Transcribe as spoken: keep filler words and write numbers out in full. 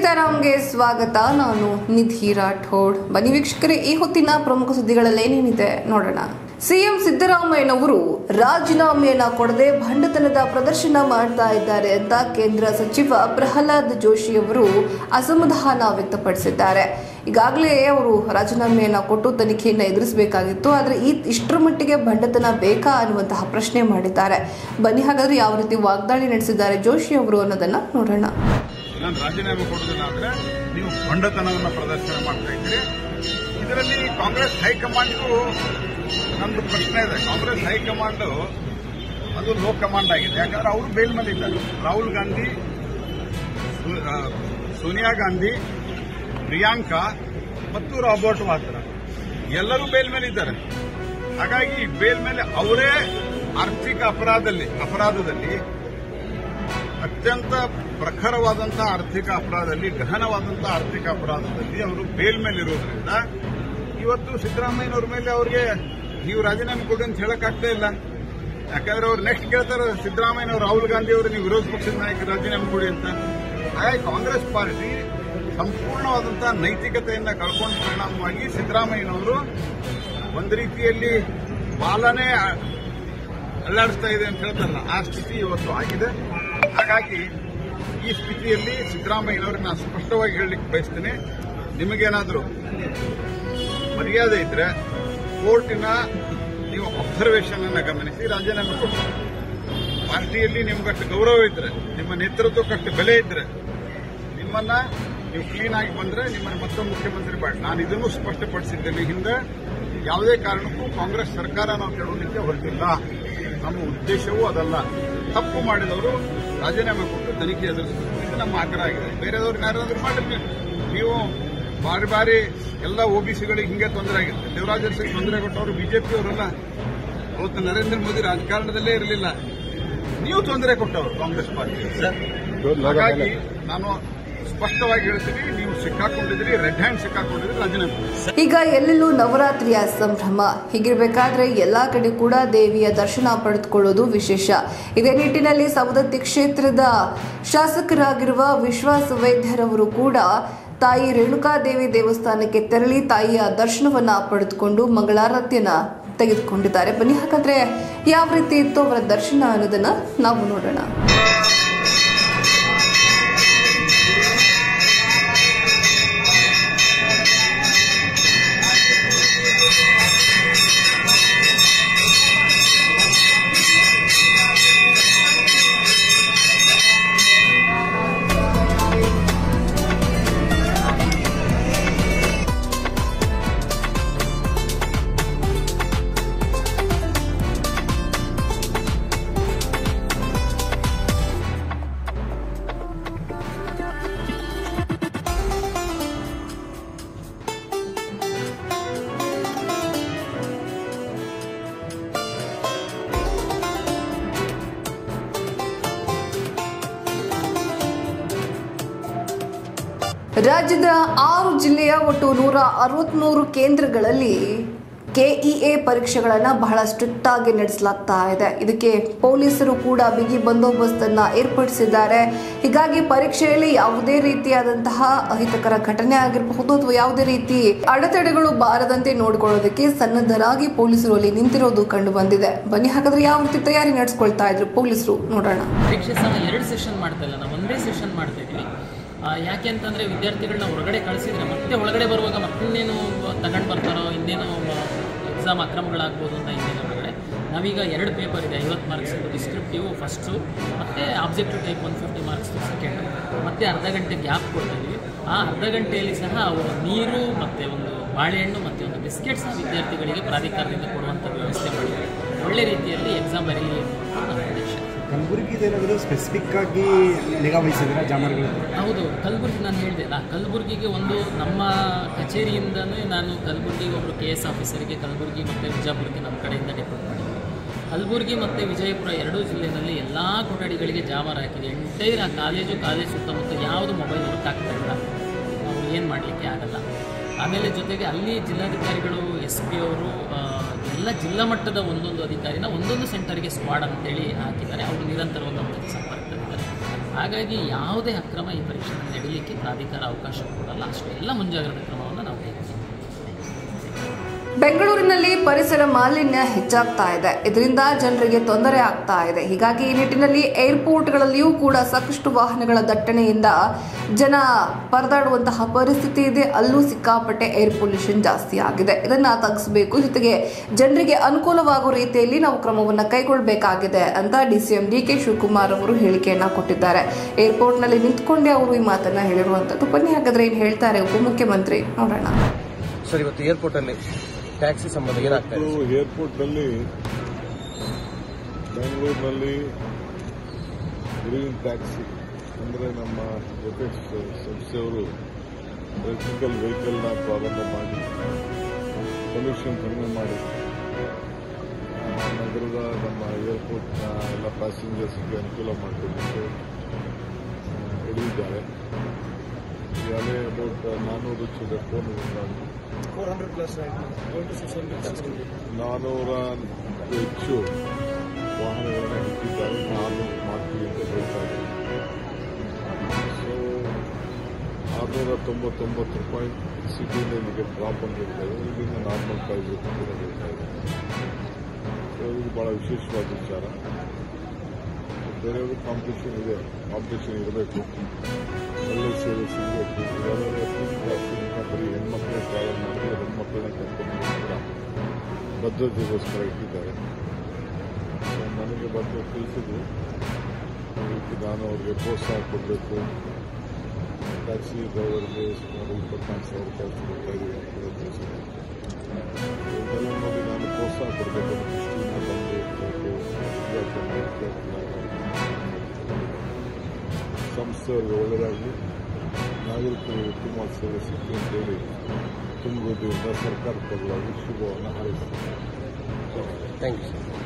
ಸೀತಾರಾಮ್ಗೆ ಸ್ವಾಗತ. ನಾನು ನಿಧಿ ರಾಠೋಡ್. ಬನ್ನಿ ವೀಕ್ಷಕರೇ, ಈ ಹೊತ್ತಿನ ಪ್ರಮುಖ ಸುದ್ದಿಗಳಲ್ಲಿ ಏನೇನಿದೆ ನೋಡೋಣ. ಸಿಎಂ ಸಿದ್ದರಾಮಯ್ಯನವರು ರಾಜೀನಾಮೆಯನ್ನ ಕೊಡದೆ ಭಂಡತನದ ಪ್ರದರ್ಶನ ಮಾಡ್ತಾ ಇದ್ದಾರೆ ಅಂತ ಕೇಂದ್ರ ಸಚಿವ ಪ್ರಹ್ಲಾದ್ ಜೋಶಿ ಅವರು ಅಸಮಾಧಾನ ವ್ಯಕ್ತಪಡಿಸಿದ್ದಾರೆ. ಈಗಾಗಲೇ ಅವರು ರಾಜೀನಾಮೆಯನ್ನ ಕೊಟ್ಟು ತನಿಖೆಯನ್ನ ಎದುರಿಸಬೇಕಾಗಿತ್ತು, ಆದರೆ ಈ ಇಷ್ಟರ ಮಟ್ಟಿಗೆ ಭಂಡತನ ಬೇಕಾ ಅನ್ನುವಂತಹ ಪ್ರಶ್ನೆ ಮಾಡಿದ್ದಾರೆ. ಬನ್ನಿ ಹಾಗಾದ್ರೆ ಯಾವ ರೀತಿ ವಾಗ್ದಾಳಿ ನಡೆಸಿದ್ದಾರೆ ಜೋಶಿ ಅವರು ಅನ್ನೋದನ್ನ ನೋಡೋಣ. ನಾನು ರಾಜೀನಾಮೆ ಕೊಡುವುದಿಲ್ಲ ಅಂದ್ರೆ ನೀವು ಭಂಡತನವನ್ನು ಪ್ರದರ್ಶನ ಮಾಡ್ತಾ ಇದ್ದೀರಿ. ಇದರಲ್ಲಿ ಕಾಂಗ್ರೆಸ್ ಹೈಕಮಾಂಡ್ಗೂ ನಮ್ದು ಪ್ರಶ್ನೆ ಇದೆ. ಕಾಂಗ್ರೆಸ್ ಹೈಕಮಾಂಡ್ ಅದು ಲೋ ಕಮಾಂಡ್ ಆಗಿದೆ. ಯಾಕಂದ್ರೆ ಅವರು ಬೇಲ್ ಮೇಲೆ ಇದ್ದಾರೆ. ರಾಹುಲ್ ಗಾಂಧಿ, ಸೋನಿಯಾ ಗಾಂಧಿ, ಪ್ರಿಯಾಂಕಾ ಮತ್ತು ರಾಬರ್ಟ್ ವಾದ್ರಾ ಎಲ್ಲರೂ ಬೇಲ್ ಮೇಲೆ ಇದ್ದಾರೆ. ಹಾಗಾಗಿ ಬೇಲ್ ಮೇಲೆ ಅವರೇ ಆರ್ಥಿಕ ಅಪರಾಧದಲ್ಲಿ ಅಪರಾಧದಲ್ಲಿ ಅತ್ಯಂತ ಪ್ರಖರವಾದಂತಹ ಆರ್ಥಿಕ ಅಪರಾಧದಲ್ಲಿ ಗಹನವಾದಂತಹ ಆರ್ಥಿಕ ಅಪರಾಧದಲ್ಲಿ ಅವರು ಬೇಲ್ ಮೇಲೆ ಇರೋದ್ರಿಂದ ಇವತ್ತು ಸಿದ್ದರಾಮಯ್ಯನವ್ರ ಮೇಲೆ ಅವರಿಗೆ ನೀವು ರಾಜೀನಾಮೆ ಕೊಡಿ ಅಂತ ಹೇಳಕ್ಕಾಗ್ತಾ ಇಲ್ಲ. ಯಾಕಂದ್ರೆ ಅವ್ರು ನೆಕ್ಸ್ಟ್ ಕೇಳ್ತಾರೆ ಸಿದ್ದರಾಮಯ್ಯನವರು, ರಾಹುಲ್ ಗಾಂಧಿ ಅವರು ನೀವು ವಿರೋಧ ಪಕ್ಷದ ನಾಯಕರು ರಾಜೀನಾಮೆ ಕೊಡಿ ಅಂತ. ಹಾಗಾಗಿ ಕಾಂಗ್ರೆಸ್ ಪಾರ್ಟಿ ಸಂಪೂರ್ಣವಾದಂತಹ ನೈತಿಕತೆಯನ್ನ ಕಳ್ಕೊಂಡ ಪರಿಣಾಮವಾಗಿ ಸಿದ್ದರಾಮಯ್ಯನವರು ಒಂದು ರೀತಿಯಲ್ಲಿ ಬಾಲನೇ ಅಲ್ಲಾಡಿಸ್ತಾ ಇದೆ ಅಂತ ಹೇಳ್ತಾರಲ್ಲ, ಆ ಸ್ಥಿತಿ ಇವತ್ತು ಆಗಿದೆ. ಹಾಗಾಗಿ ಈ ಸ್ಥಿತಿಯಲ್ಲಿ ಸಿದ್ದರಾಮಯ್ಯನವ್ರಿಗೆ ನಾನು ಸ್ಪಷ್ಟವಾಗಿ ಹೇಳಲಿಕ್ಕೆ ಬಯಸ್ತೇನೆ, ನಿಮಗೇನಾದರೂ ಮರ್ಯಾದೆ ಇದ್ರೆ ಕೋರ್ಟಿನ ನೀವು ಅಬ್ಸರ್ವೇಷನ್ ಅನ್ನು ಗಮನಿಸಿ ರಾಜೀನಾಮೆ ಕೊಡಿ. ಪಾರ್ಟಿಯಲ್ಲಿ ನಿಮ್ಗಷ್ಟು ಗೌರವ ಇದ್ರೆ, ನಿಮ್ಮ ನೇತೃತ್ವಕ್ಕಷ್ಟು ಬೆಲೆ ಇದ್ರೆ, ನಿಮ್ಮನ್ನ ನೀವು ಕ್ಲೀನ್ ಆಗಿ ಬಂದ್ರೆ ನಿಮ್ಮನ್ನು ಮತ್ತೊಂದು ಮುಖ್ಯಮಂತ್ರಿ ಮಾಡಿ. ನಾನು ಇದನ್ನು ಸ್ಪಷ್ಟಪಡಿಸಿದ್ದೇನೆ. ಹಿಂದೆ ಯಾವುದೇ ಕಾರಣಕ್ಕೂ ಕಾಂಗ್ರೆಸ್ ಸರ್ಕಾರ ನಾವು ಕೆಡವಲಿಕ್ಕೆ ಹೊರಟಿಲ್ಲ. ನಮ್ಮ ಉದ್ದೇಶವೂ ಅದಲ್ಲ. ತಪ್ಪು ಮಾಡಿದವರು ರಾಜೀನಾಮೆ ಕೊಟ್ಟು ತನಿಖೆ ಎದುರಿಸಬೇಕು, ಇದು ನಮ್ಮ ಆಗ್ರಹ ಆಗಿದೆ. ಬೇರೆದವ್ರಿಗೆ ಯಾರಾದ್ರೂ ಮಾಡಿದ್ರೆ ನೀವು ಬಾರಿ ಬಾರಿ ಎಲ್ಲ ಓಬಿಸಿಗಳಿಗೆ ಹಿಂಗೆ ತೊಂದರೆ ಆಗಿದೆ. ದೇವರಾಜ್ ಅರಸಿಗೆ ತೊಂದರೆ ಕೊಟ್ಟವರು ಬಿಜೆಪಿಯವರಲ್ಲ. ಅವತ್ತು ನರೇಂದ್ರ ಮೋದಿ ರಾಜಕಾರಣದಲ್ಲೇ ಇರಲಿಲ್ಲ, ನೀವು ತೊಂದರೆ ಕೊಟ್ಟವರು ಕಾಂಗ್ರೆಸ್ ಪಾರ್ಟಿ. ಹಾಗಾಗಿ ನಾನು ಸ್ಪಷ್ಟವಾಗಿ ಹೇಳ್ತೀನಿ, ನೀವು ಸಿಕ್ಕಾಕೊಂಡಿದ್ರಿ, ರೆಡ್ ಹ್ಯಾಂಡ್ ಸಿಕ್ಕಾಕೊಂಡಿದ್ರಿ, ರಾಜೀನಾಮೆ. ಈಗ ಎಲ್ಲೆಲ್ಲೂ ನವರಾತ್ರಿಯ ಸಂಭ್ರಮ. ಹೀಗಿರಬೇಕಾದ್ರೆ ಎಲ್ಲಾ ಕಡೆ ಕೂಡ ದೇವಿಯ ದರ್ಶನ ಪಡೆದುಕೊಳ್ಳೋದು ವಿಶೇಷ. ಇದೇ ನಿಟ್ಟಿನಲ್ಲಿ ಸವದತ್ತಿ ಕ್ಷೇತ್ರದ ಶಾಸಕರಾಗಿರುವ ವಿಶ್ವಾಸ ವೈದ್ಯರವರು ಕೂಡ ತಾಯಿ ರೇಣುಕಾದೇವಿ ದೇವಸ್ಥಾನಕ್ಕೆ ತೆರಳಿ ತಾಯಿಯ ದರ್ಶನವನ್ನ ಪಡೆದುಕೊಂಡು ಮಂಗಳಾರತಿಯನ್ನ ತೆಗೆದುಕೊಂಡಿದ್ದಾರೆ. ಬನ್ನಿ ಹಾಗಾದ್ರೆ ಯಾವ ರೀತಿ ಇತ್ತು ಅವರ ದರ್ಶನ ಅನ್ನೋದನ್ನ ನಾವು ನೋಡೋಣ. ರಾಜ್ಯದ ಆರು ಜಿಲ್ಲೆಯ ಒಟ್ಟು ನೂರ ಅರವತ್ಮೂರು ಕೇಂದ್ರಗಳಲ್ಲಿ ಕೆಇಎ ಪರೀಕ್ಷೆಗಳನ್ನು ಬಹಳ ಸ್ಟ್ರಿಕ್ಟ್ ಆಗಿ ನಡೆಸಲಾಗ್ತಾ ಇದೆ. ಇದಕ್ಕೆ ಪೊಲೀಸರು ಕೂಡ ಬಿಗಿ ಬಂದೋಬಸ್ತನ್ನ ಏರ್ಪಡಿಸಿದ್ದಾರೆ. ಹೀಗಾಗಿ ಪರೀಕ್ಷೆಯಲ್ಲಿ ಯಾವುದೇ ರೀತಿಯಾದಂತಹ ಅಹಿತಕರ ಘಟನೆ ಆಗಿರಬಹುದು ಅಥವಾ ಯಾವುದೇ ರೀತಿ ಅಡೆತಡೆಗಳು ಬಾರದಂತೆ ನೋಡಿಕೊಳ್ಳೋದಕ್ಕೆ ಸನ್ನದ್ಧರಾಗಿ ಪೊಲೀಸರು ಅಲ್ಲಿ ನಿಂತಿರೋದು ಕಂಡು ಬಂದಿದೆ. ಬನ್ನಿ ಹಾಗಾದ್ರೆ ಯಾವ ರೀತಿ ತಯಾರಿ ನಡೆಸ್ಕೊಳ್ತಾ ಇದ್ರು ಪೊಲೀಸರು ನೋಡೋಣ. ಪರೀಕ್ಷೆ ಸಹ ಎರಡು ಸೆಷನ್ ಮಾಡ್ತಾ ಇಲ್ಲ, ನಾವು ಒಂದೇ ಸೆಷನ್ ಮಾಡ್ತಾ ಇದ್ವಿ. ಯಾಕೆ ಅಂತಂದರೆ ವಿದ್ಯಾರ್ಥಿಗಳನ್ನ ಹೊರಗಡೆ ಕಳಿಸಿದ್ರೆ ಮತ್ತೆ ಒಳಗಡೆ ಬರುವಾಗ ಮತ್ತಿನ್ನೇನು ತಗೊಂಡು ಬರ್ತಾರೋ, ಇನ್ನೇನು ಎಕ್ಸಾಮ್ ಅಕ್ರಮಗಳಾಗ್ಬೋದು ಅಂತ ಇನ್ನೇನು ಹೊರಗಡೆ. ನಾವೀಗ ಎರಡು ಪೇಪರ್ ಇದೆ, ಐವತ್ತು ಮಾರ್ಕ್ಸ್ ಡಿಸ್ಕ್ರಿಪ್ಟಿವ್ ಫಸ್ಟು ಮತ್ತು objective type one fifty marks second, ಮತ್ತು ಅರ್ಧ ಗಂಟೆ ಗ್ಯಾಪ್ ಕೊಡ್ತಾಯಿದ್ವಿ. ಆ ಅರ್ಧ ಗಂಟೆಯಲ್ಲಿ ಸಹ ಅವರು ನೀರು ಮತ್ತು ಒಂದು ಬಾಳೆಹಣ್ಣು ಮತ್ತು ಒಂದು ಬಿಸ್ಕೆಟ್ ಸಹ ವಿದ್ಯಾರ್ಥಿಗಳಿಗೆ ಪ್ರಾಧಿಕಾರದಿಂದ ಕೊಡುವಂಥ ವ್ಯವಸ್ಥೆ ಮಾಡಿದ್ದಾರೆ. ಒಳ್ಳೆ ರೀತಿಯಲ್ಲಿ ಎಕ್ಸಾಮ್ ಬರೀಲಿ ನಮ್ಮ ನಿರೀಕ್ಷೆ. ಕಲಬುರಗಿದೇನಾದರೂ ಸ್ಪೆಸಿಫಿಕ್ ಆಗಿ ನಿಗಾ ವಹಿಸಿದ್ರೆ ಜಾಮರ್ಗಳು? ಹೌದು, ಕಲಬುರಗಿ ನಾನು ಹೇಳಿದೆ ಅಲ್ಲ, ಕಲಬುರಗಿಗೆ ಒಂದು ನಮ್ಮ ಕಚೇರಿಯಿಂದಲೇ ನಾನು ಕಲಬುರಗಿಗೆ ಒಬ್ಬರು ಕೆ ಎಸ್ ಆಫೀಸರಿಗೆ ಕಲಬುರಗಿ ಮತ್ತು ವಿಜಯಪುರಕ್ಕೆ ನಮ್ಮ ಕಡೆಯಿಂದ ಡೆಪ್ಯೂಟ್ ಮಾಡಿದ್ವಿ. ಕಲಬುರಗಿ ಮತ್ತು ವಿಜಯಪುರ ಎರಡೂ ಜಿಲ್ಲೆಯಲ್ಲಿ ಎಲ್ಲ ಕೊಠಡಿಗಳಿಗೆ ಜಾಮರ್ ಹಾಕಿದೆ. ಎಂಟೈರ್ ಆ ಕಾಲೇಜು ಕಾಲೇಜು ಸುತ್ತಮುತ್ತ ಯಾವುದು ಮೊಬೈಲ್ ವರ್ಕ್ ಆಗ್ತಾ ಇಲ್ಲ, ನಾವು ಏನು ಮಾಡಲಿಕ್ಕೆ ಆಗಲ್ಲ. ಆಮೇಲೆ ಜೊತೆಗೆ ಅಲ್ಲಿ ಜಿಲ್ಲಾಧಿಕಾರಿಗಳು, ಎಸ್ ಪಿ ಅವರು ಎಲ್ಲ ಜಿಲ್ಲಾ ಮಟ್ಟದ ಒಂದೊಂದು ಅಧಿಕಾರಿನ ಒಂದೊಂದು ಸೆಂಟರ್ಗೆ ಸ್ಕ್ವಾಡ್ ಅಂತೇಳಿ ಹಾಕಿದ್ದಾರೆ. ಅವರು ನಿರಂತರ ಒಂದೊಂದು ಸಂಪರ್ಕದಲ್ಲಿದ್ದಾರೆ. ಹಾಗಾಗಿ ಯಾವುದೇ ಅಕ್ರಮ ಈ ಪರೀಕ್ಷೆ ನಡೀಲಿಕ್ಕೆ ಪ್ರಾಧಿಕಾರ ಅವಕಾಶ ಕೊಡಲ್ಲ. ಅಷ್ಟು ಎಲ್ಲ ಮುಂಜಾಗ್ರತಾ ಕ್ರಮವನ್ನು ನಾವು ತೆಗೆದುಕೊಳ್ಳಿ. ಬೆಂಗಳೂರಿನಲ್ಲಿ ಪರಿಸರ ಮಾಲಿನ್ಯ ಹೆಚ್ಚಾಗ್ತಾ ಇದೆ. ಇದರಿಂದ ಜನರಿಗೆ ತೊಂದರೆ ಆಗ್ತಾ ಇದೆ. ಹೀಗಾಗಿ ಈ ನಿಟ್ಟಿನಲ್ಲಿ ಏರ್ಪೋರ್ಟ್ಗಳಲ್ಲಿಯೂ ಕೂಡ ಸಾಕಷ್ಟು ವಾಹನಗಳ ದಟ್ಟಣೆಯಿಂದ ಜನ ಪರದಾಡುವಂತಹ ಪರಿಸ್ಥಿತಿ ಇದೆ. ಅಲ್ಲೂ ಸಿಕ್ಕಾಪಟ್ಟೆ ಏರ್ ಪೊಲ್ಯೂಷನ್ ಜಾಸ್ತಿ ಆಗಿದೆ. ಇದನ್ನ ತಗ್ಗಿಸಬೇಕು, ಜೊತೆಗೆ ಜನರಿಗೆ ಅನುಕೂಲವಾಗುವ ರೀತಿಯಲ್ಲಿ ನಾವು ಕ್ರಮವನ್ನು ಕೈಗೊಳ್ಳಬೇಕಾಗಿದೆ ಅಂತ ಡಿಸಿಎಂ ಡಿ ಕೆ ಶಿವಕುಮಾರ್ ಅವರು ಹೇಳಿಕೆಯನ್ನ ಕೊಟ್ಟಿದ್ದಾರೆ. ಏರ್ಪೋರ್ಟ್ನಲ್ಲಿ ನಿಂತ್ಕೊಂಡೇ ಅವರು ಈ ಮಾತನ್ನ ಹೇಳಿರುವಂತದ್ದು. ಬನ್ನಿ ಹಾಗಾದ್ರೆ ಏನ್ ಹೇಳ್ತಾರೆ ಉಪಮುಖ್ಯಮಂತ್ರಿ ನೋಡೋಣ. ಸರ್, ಇವತ್ತು ಏರ್ಪೋರ್ಟ್ ಅಲ್ಲಿ ಟ್ಯಾಕ್ಸಿ ಸಂಬಂಧ ಏನಾಗ್ತಾ ಇದೆ? ಏರ್ಪೋರ್ಟ್ನಲ್ಲಿ ಬೆಂಗಳೂರಿನಲ್ಲಿ ಗ್ರೀನ್ ಟ್ಯಾಕ್ಸಿ ಅಂದರೆ ನಮ್ಮ ಜೊತೆಕ್ಸ್ ಸಂಸ್ಥೆಯವರು ಎಲೆಕ್ಟ್ರಿಕಲ್ ವೆಹಿಕಲ್ನ ಪ್ರಾರಂಭ ಮಾಡಿ ಪೊಲ್ಯೂಷನ್ ಕಡಿಮೆ ಮಾಡಿ ನಗರದ ನಮ್ಮ ಏರ್ಪೋರ್ಟ್ನ ಎಲ್ಲ ಪ್ಯಾಸೆಂಜರ್ಸ್ಗೆ ಅನುಕೂಲ ಮಾಡಿಕೊಡಲಿಕ್ಕೆ ಹಿಡಿದಿದ್ದಾರೆ. ಈಗಾಗಲೇ ಅಬೌಟ್ ನಾನ್ನೂರು ಚಿಲ್ಲರೆ ಫೋನ್ ಫೋರ್ ಹಂಡ್ರೆಡ್ ಪ್ಲಸ್ ನಾನ್ನೂರ ಹೆಚ್ಚು ವಾಹನಗಳನ್ನು ಇಟ್ಟಿದ್ದಾರೆ. ನಾನು ಮಾಡ್ತೀವಿ ಅಂತ ಹೇಳ್ತಾ ಇದ್ದೀನಿ. ಸೊ ಆರುನೂರ ತೊಂಬತ್ತೊಂಬತ್ತು ರೂಪಾಯಿ ಸಿಟಿಯಿಂದ ನಿಮಗೆ ಡ್ರಾಪ್ ಅಂತ ಹೇಳ್ತಾ ಇದೆ. ಇಲ್ಲಿಂದ ನಾರ್ಮಲ್ ಪ್ರೈಸ್ ಕೂಡ ಹೇಳ್ತಾ ಇದೆ. ಸೊ ಇದು ಬಹಳ ವಿಶೇಷವಾದ ವಿಚಾರ. ಬೇರೆಯವರು ಕಾಂಪಿಟೇಷನ್ ಇದೆ, ಕಾಂಪಿಟೇಷನ್ ಇರಬೇಕು, ಒಳ್ಳೆ ಸೇವೆ ಸಿಗಬೇಕು. ಯಾವ್ದಾದ್ರು ಕ್ಲಾಸಿಂದ ಬರೀ ಹೆಣ್ಮಕ್ಳೇ ಟ್ರಾವೆಲ್ ಮಾಡಿದ್ರೆ ಹೆಣ್ಮಕ್ಳನ್ನ ಕರ್ಕೊಂಡು ಕೂಡ ಭದ್ರತೆಗೋಸ್ಕರ ಇಟ್ಟಿದ್ದಾರೆ. ನನಗೆ ಬಂದು ತಿಳಿಸಿದ್ರು, ನಾನು ಅವ್ರಿಗೆ ಪ್ರೋತ್ಸಾಹ ಕೊಡಬೇಕು. ಟ್ಯಾಕ್ಸಿ ಡ್ರೈವರ್ಗೆ ಸುಮಾರು ಇಪ್ಪತ್ನಾಲ್ಕು ಸಾವಿರ ರೂಪಾಯಿ ಕೊಡ್ತಾ ಇದ್ದೀವಿ ಅಂತ ಕೂಡ ತಿಳಿಸಿದ್ರು. ಇದೆಲ್ಲ ನೋಡಿ ನಾನು ಪ್ರೋತ್ಸಾಹ ಕೊಡಬೇಕು ಅನ್ನೋ ದೃಷ್ಟಿಯಿಂದ ಬಂದು ಸಂಸ್ಥೆಯವರಿಗೆ ಒಳ್ಳೆಯದಾಗಿ ನಾಗರಿಕರು ಉತ್ತಮ ಸೇವೆ ಸಿಕ್ಕಿ ಅಂತೇಳಿ ತುಂಬುವುದರಿಂದ ಸರ್ಕಾರದ ಪರವಾಗಿ ಶುಭವನ್ನು ಹಾರೈಸ್ತೀನಿ. Thank you sir.